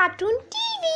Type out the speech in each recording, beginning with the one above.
Cartoon TV.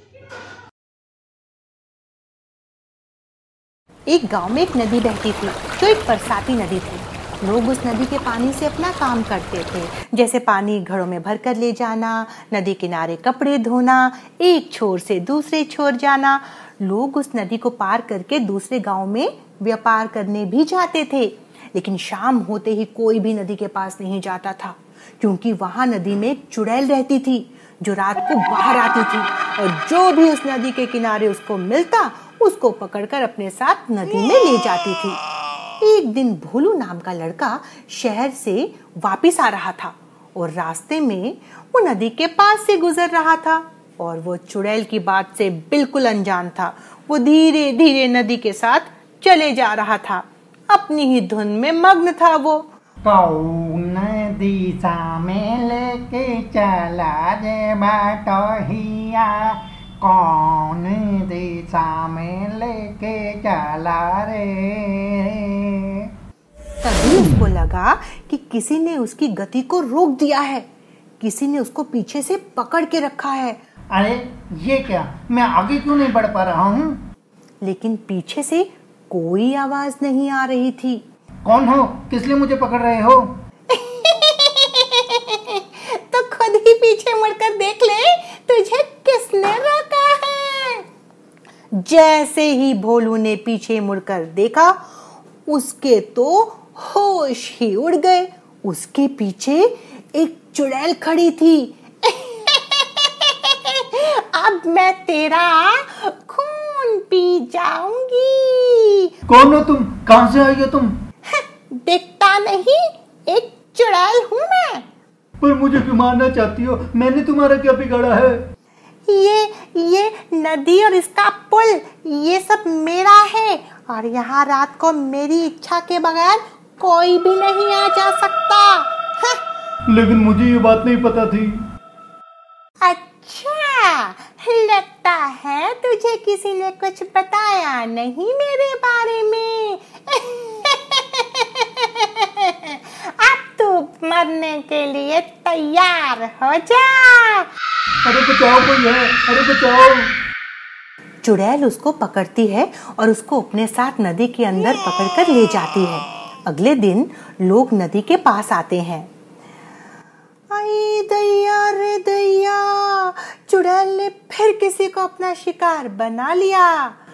एक गांव में एक नदी बहती थी जो एक बरसाती नदी थी। लोग उस नदी के पानी से अपना काम करते थे, जैसे पानी घड़ों में भरकर ले जाना, नदी किनारे कपड़े धोना, एक छोर से दूसरे छोर जाना। लोग उस नदी को पार करके दूसरे गांव में व्यापार करने भी जाते थे। लेकिन शाम होते ही कोई भी नदी के पास नहीं जाता था, क्योंकि वहां नदी में एक चुड़ैल रहती थी जो रात को बाहर आती थी और जो भी उस नदी के किनारे उसको मिलता उसको पकड़कर अपने साथ नदी में ले जाती थी। एक दिन भोलू नाम का लड़का शहर से वापस आ रहा था और रास्ते में वो नदी के पास से गुजर रहा था और वो चुड़ैल की बात से बिल्कुल अनजान था। वो धीरे धीरे नदी के साथ चले जा रहा था, अपनी ही धुन में मग्न था। वो कौन दिशा में लेके चला रे बाटोहिया, कौन दिशा में लेके चला रे। तभी उसको लगा कि किसी ने उसकी गति को रोक दिया है, किसी ने उसको पीछे से पकड़ के रखा है। अरे ये क्या, मैं आगे क्यों नहीं बढ़ पा रहा हूँ? लेकिन पीछे से कोई आवाज नहीं आ रही थी। कौन हो? किस लिए मुझे पकड़ रहे हो? तो खुद ही पीछे मुड़कर देख ले, तुझे किसने रोका है। जैसे ही भोलू ने पीछे मुड़कर देखा, उसके तो होश ही उड़ गए। उसके पीछे एक चुड़ैल खड़ी थी। अब मैं तेरा खून पी जाऊंगी। कौन हो तुम? कहां से आई हो तुम? दिखता नहीं, एक चुड़ैल हूँ मैं। पर मुझे क्यों मारना चाहती हो? मैंने तुम्हारा क्या बिगाड़ा है? ये नदी और इसका पुल, ये सब मेरा है और यहाँ रात को मेरी इच्छा के बगैर कोई भी नहीं आ जा सकता। लेकिन मुझे ये बात नहीं पता थी। अच्छा, लगता है तुझे किसी ने कुछ बताया नहीं मेरे बारे में। अब तू मरने के लिए तैयार हो जा। अरे बचाओ, कोई है, अरे बचाओ। चुड़ैल उसको पकड़ती है और उसको अपने साथ नदी के अंदर पकड़कर ले जाती है। अगले दिन लोग नदी के पास आते हैं। आई दैया रे दैया, चुड़ैल ने फिर किसी को अपना शिकार बना लिया।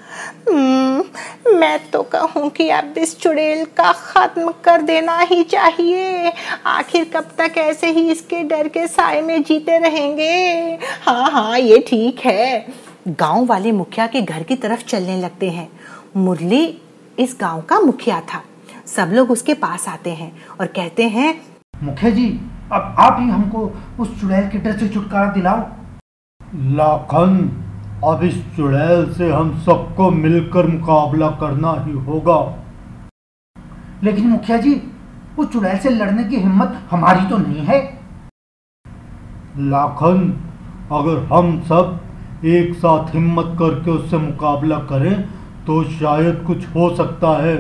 मैं तो कहूँ कि अब इस चुड़ैल का खत्म कर देना ही चाहिए। आखिर कब तक ऐसे ही इसके डर के साए में जीते रहेंगे। हाँ, ये ठीक है। गांव वाले मुखिया के घर की तरफ चलने लगते हैं। मुरली इस गांव का मुखिया था। सब लोग उसके पास आते हैं और कहते हैं, मुखिया जी, अब आप ही हमको उस चुड़ैल के डर से छुटकारा दिलाओ। लाखन, अब इस चुड़ैल से हम सबको मिलकर मुकाबला करना ही होगा। लेकिन मुखिया जी, उस चुड़ैल से लड़ने की हिम्मत हमारी तो नहीं है। लाखन, अगर हम सब एक साथ हिम्मत करके उससे मुकाबला करें तो शायद कुछ हो सकता है।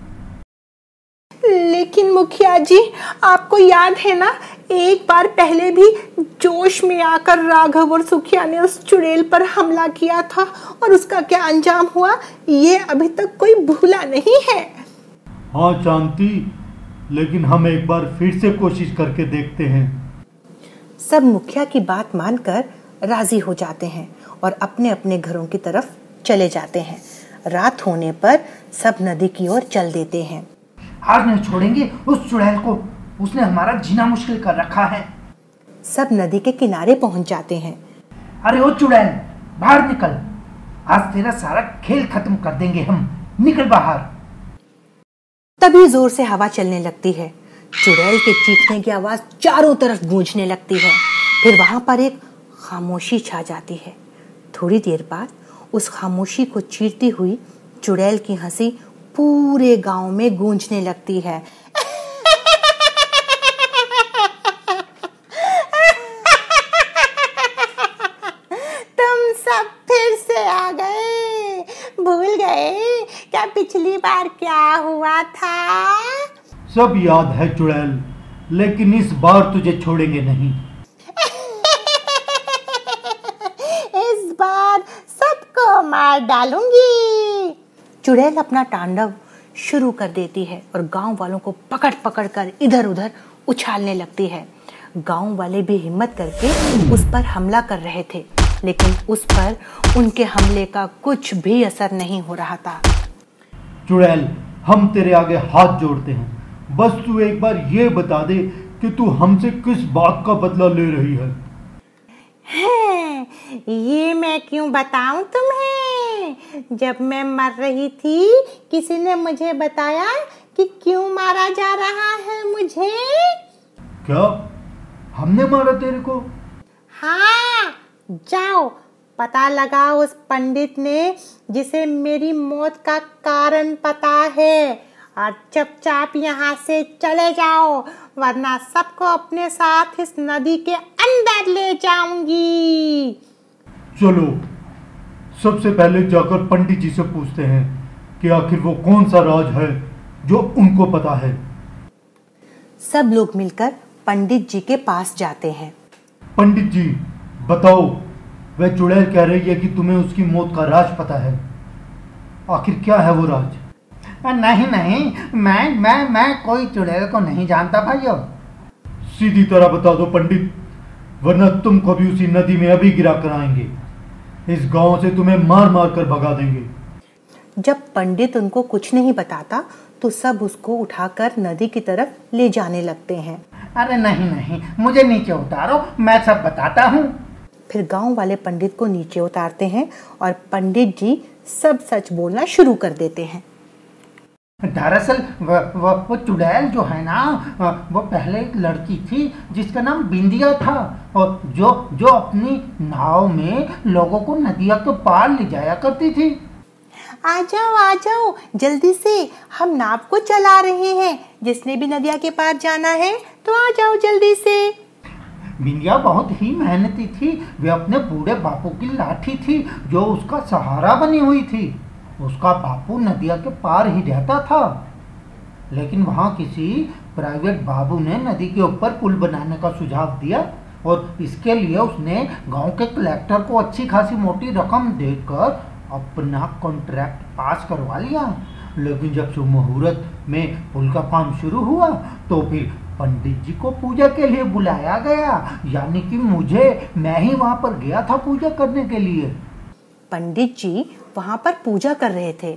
लेकिन मुखिया जी, आपको याद है ना, एक बार पहले भी जोश में आकर राघव और सुखिया ने उस चुड़ैल पर हमला किया था और उसका क्या अंजाम हुआ, ये अभी तक कोई भूला नहीं है। हाँ शांति, लेकिन हम एक बार फिर से कोशिश करके देखते हैं। सब मुखिया की बात मानकर राजी हो जाते हैं और अपने अपने घरों की तरफ चले जाते हैं। रात होने पर सब नदी की ओर चल देते हैं। आज नहीं छोड़ेंगे उस चुड़ैल को, उसने हमारा जीना मुश्किल कर रखा है। सब नदी के किनारे पहुंच जाते हैं। अरे ओ चुड़ैल, बाहर निकल, आज तेरा सारा खेल खत्म कर देंगे हम, निकल बाहर। तभी जोर से हवा चलने लगती है। चुड़ैल के चीखने की आवाज चारों तरफ गूंजने लगती है। फिर वहां पर एक खामोशी छा जाती है। थोड़ी देर बाद उस खामोशी को चीरती हुई चुड़ैल की हंसी पूरे गांव में गूंजने लगती है। तुम सब फिर से आ गए, भूल गए क्या पिछली बार क्या हुआ था? सब याद है चुड़ैल, लेकिन इस बार तुझे छोड़ेंगे नहीं। मार डालूंगी। चुड़ैल अपना तांडव शुरू कर देती है और गांव वालों को पकड़ पकड़ कर इधर उधर उछालने लगती है। गांव वाले भी हिम्मत करके उस पर हमला कर रहे थे, लेकिन उस पर उनके हमले का कुछ भी असर नहीं हो रहा था। चुड़ैल, हम तेरे आगे हाथ जोड़ते हैं, बस तू एक बार ये बता दे कि तू हमसे किस बात का बदला ले रही है। ये मैं क्यों बताऊं तुम्हें? जब मैं मर रही थी किसी ने मुझे बताया कि क्यों मारा जा रहा है मुझे। क्या हमने मारा तेरे को? हाँ, जाओ पता लगाओ उस पंडित ने जिसे मेरी मौत का कारण पता है, और चुपचाप यहाँ से चले जाओ, वरना सबको अपने साथ इस नदी के अंदर ले जाऊंगी। चलो सबसे पहले जाकर पंडित जी से पूछते हैं कि आखिर वो कौन सा राज है जो उनको पता है। सब लोग मिलकर पंडित जी के पास जाते हैं। पंडित जी बताओ, वह चुड़ैल कह रही है कि तुम्हें उसकी मौत का राज पता है, आखिर क्या है वो राज? नहीं नहीं, मैं कोई चुड़ैल को नहीं जानता भाइयों। सीधी तरह बता दो पंडित, वरना तुमको भी उसी नदी में अभी गिरा कर आएंगे। इस गांव से तुम्हें मार मार कर भगा देंगे। जब पंडित उनको कुछ नहीं बताता तो सब उसको उठाकर नदी की तरफ ले जाने लगते हैं। अरे नहीं नहीं, मुझे नीचे उतारो, मैं सब बताता हूँ। फिर गांव वाले पंडित को नीचे उतारते हैं और पंडित जी सब सच बोलना शुरू कर देते हैं। दरअसल वो चुड़ैल जो है ना, वो पहले एक लड़की थी जिसका नाम बिंदिया था, और जो अपनी नाव में लोगों को नदिया के पार ले जाया करती थी। आ जाओ जल्दी से, हम नाव को चला रहे हैं, जिसने भी नदिया के पार जाना है तो आ जाओ जल्दी से। बिंदिया बहुत ही मेहनती थी, वे अपने बूढ़े बापू की लाठी थी जो उसका सहारा बनी हुई थी। उसका बापू नदिया के पार ही रहता था, लेकिन वहाँ किसी प्राइवेट बाबू ने नदी के ऊपर पुल बनाने का सुझाव दिया, और इसके लिए उसने गांव के कलेक्टर को अच्छी खासी मोटी रकम देकर अपना कॉन्ट्रैक्ट पास करवा लिया। लेकिन जब शुभ मुहूर्त में पुल का काम शुरू हुआ तो फिर पंडित जी को पूजा के लिए बुलाया गया, यानी कि मैं ही वहाँ पर गया था पूजा करने के लिए। पंडित जी वहाँ पर पूजा कर रहे थे।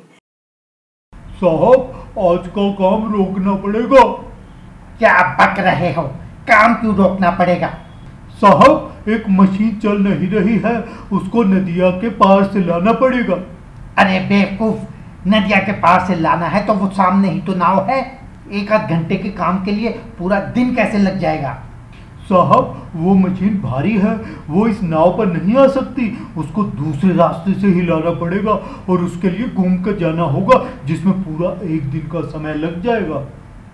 साहब, आज का काम रोकना पड़ेगा। क्या बक रहे हो, काम क्यों रोकना पड़ेगा? साहब, एक मशीन चल नहीं रही है, उसको नदिया के पार से लाना पड़ेगा। अरे बेवकूफ, नदिया के पार से लाना है तो वो सामने ही तो नाव है, एक आध घंटे के काम के लिए पूरा दिन कैसे लग जाएगा? साहब, वो मशीन भारी है, वो इस नाव पर नहीं आ सकती, उसको दूसरे रास्ते से ही लाना पड़ेगा, और उसके लिए घूम कर जाना होगा, जिसमें पूरा एक दिन का समय लग जाएगा।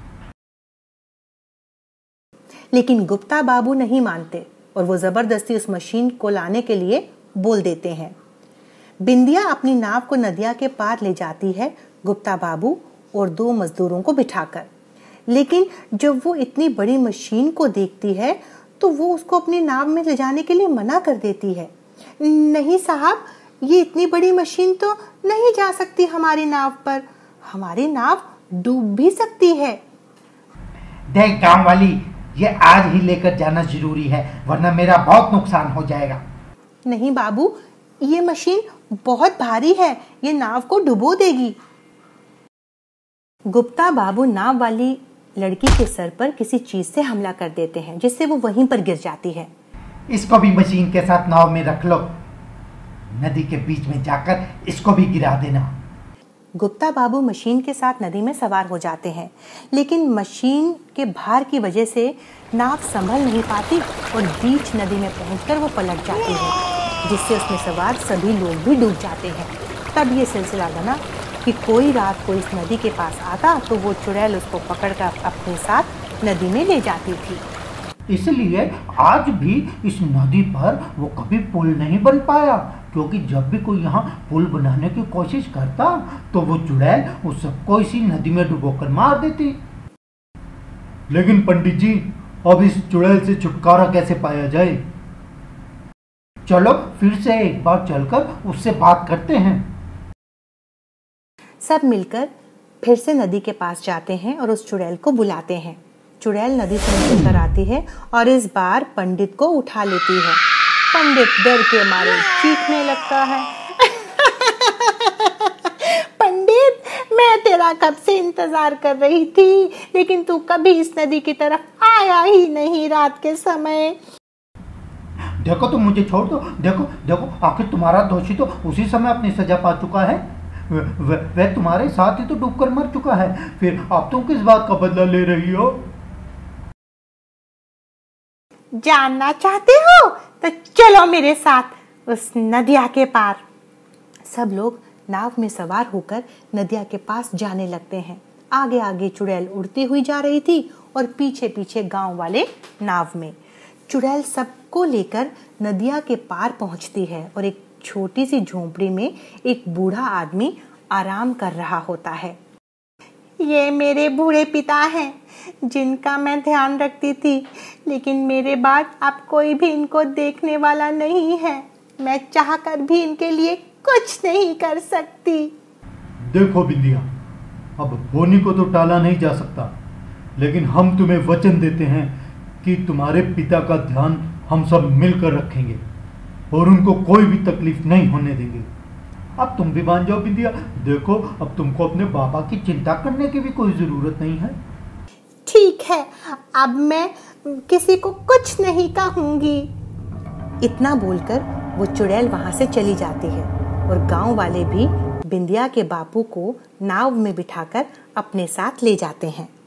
लेकिन गुप्ता बाबू नहीं मानते और वो जबरदस्ती उस मशीन को लाने के लिए बोल देते हैं। बिंदिया अपनी नाव को नदिया के पार ले जाती है, गुप्ता बाबू और 2 मजदूरों को बिठाकर। लेकिन जब वो इतनी बड़ी मशीन को देखती है तो वो उसको अपनी नाव में ले जाने के लिए मना कर देती है। नहीं साहब, ये इतनी बड़ी मशीन तो नहीं जा सकती हमारी नाव पर, हमारी नाव डूब भी सकती है। देख गांव वाली, ये आज ही लेकर जाना जरूरी है, वरना मेरा बहुत नुकसान हो जाएगा। नहीं बाबू, ये मशीन बहुत भारी है, ये नाव को डुबो देगी। गुप्ता बाबू नाव वाली लड़की के सर पर किसी चीज से हमला कर देते हैं, जिससे वो वहीं पर गिर जाती है। इसको भी मशीन के साथ नाव में रख लो, नदी के बीच में जाकर इसको भी गिरा देना। गुप्ता बाबू मशीन के साथ नदी में सवार हो जाते हैं, लेकिन मशीन के भार की वजह से नाव संभल नहीं पाती और बीच नदी में पहुंचकर वो पलट जाती है, जिससे उसमें सवार सभी लोग भी डूब जाते हैं। तब ये सिलसिला बना कि कोई रात को इस नदी के पास आता तो वो चुड़ैल उसको पकड़कर अपने साथ नदी में ले जाती थी। इसलिए आज भी इस नदी पर वो कभी पुल नहीं बन पाया, क्योंकि जब भी कोई यहाँ पुल बनाने की कोशिश करता तो वो चुड़ैल उस सबको इसी नदी में डुबोकर मार देती। लेकिन पंडित जी, अब इस चुड़ैल से छुटकारा कैसे पाया जाए? चलो फिर से एक बार चलकर उससे बात करते हैं। सब मिलकर फिर से नदी के पास जाते हैं और उस चुड़ैल को बुलाते हैं। चुड़ैल नदी से निकल कर आती है और इस बार पंडित को उठा लेती है। पंडित डर के मारे चीखने लगता है। पंडित, मैं तेरा कब से इंतजार कर रही थी, लेकिन तू कभी इस नदी की तरफ आया ही नहीं रात के समय। देखो तुम मुझे छोड़ दो, देखो देखो आखिर तुम्हारा दोषी तो उसी समय अपनी सजा पा चुका है। वह तुम्हारे साथ ही तो डूबकर मर चुका है, फिर अब तुम किस बात का बदला ले रही हो? जानना चाहते हो तो चलो मेरे साथ उस नदिया के पार। सब लोग नाव में सवार होकर नदिया के पास जाने लगते हैं। आगे आगे चुड़ैल उड़ती हुई जा रही थी और पीछे पीछे गांव वाले नाव में। चुड़ैल सबको लेकर नदिया के पार पहुंचती है और एक छोटी सी झोंपड़ी में एक बूढ़ा आदमी आराम कर रहा होता है। ये मेरे बूढ़े पिता हैं, जिनका मैं ध्यान रखती थी, लेकिन मेरे बाद अब कोई भी इनको देखने वाला नहीं है। मैं चाहकर भी इनके लिए कुछ नहीं कर सकती। देखो बिंदिया, अब बोनी को तो टाला नहीं जा सकता, लेकिन हम तुम्हें वचन देते हैं कि तुम्हारे पिता का ध्यान हम सब मिलकर रखेंगे और उनको कोई भी तकलीफ नहीं होने देंगे। अब तुम भी मान जाओ बिंदिया, देखो अब तुमको अपने बाबा की चिंता करने की भी कोई जरूरत नहीं है। ठीक है, अब मैं किसी को कुछ नहीं कहूंगी। इतना बोलकर वो चुड़ैल वहां से चली जाती है और गांव वाले भी बिंदिया के बापू को नाव में बिठाकर अपने साथ ले जाते हैं।